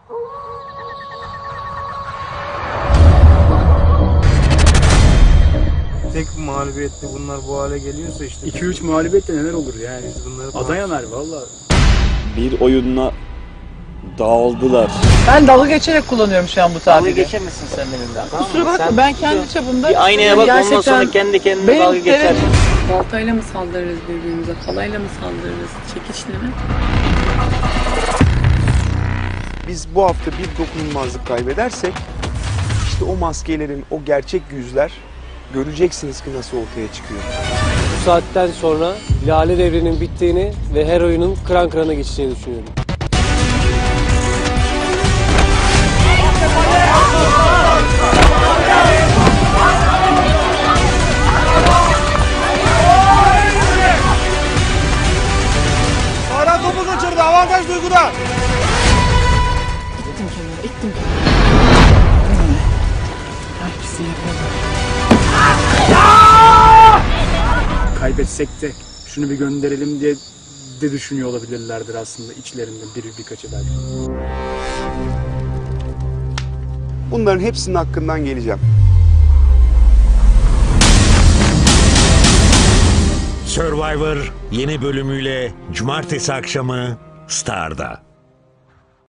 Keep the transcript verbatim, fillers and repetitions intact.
Tek mağlubiyetle bunlar bu hale geliyorsa işte. iki üç mağlubiyetle neler olur yani. Ada yanar valla. Bir oyunla dağıldılar. Ben dalga geçerek kullanıyorum şu an bu tabiri. Dalga geçemezsin sen benimle. Tamam, kusura bakma sen ben kendi çapımda. bir aynaya bak ondan sonra kendi kendine benim, dalga geçer. evet. Baltayla mı saldırırız birbirimize, palayla mı saldırırız, çekiçle mi? Biz bu hafta bir dokunulmazlık kaybedersek işte o maskelerin, o gerçek yüzler göreceksiniz ki nasıl ortaya çıkıyor. Bu saatten sonra Lale Devri'nin bittiğini ve her oyunun kıran kırana geçeceğini düşünüyorum. Sağdan topu kaçırdı, avantaj Duygu'da. İttim kenara, ittim. Ay pisi yapalım. Kaybetsek de şunu bir gönderelim diye de düşünüyor olabilirlerdir aslında içlerinde biri birkaçı belki. Bunların hepsinin hakkından geleceğim. Survivor yeni bölümüyle cumartesi akşamı Star'da.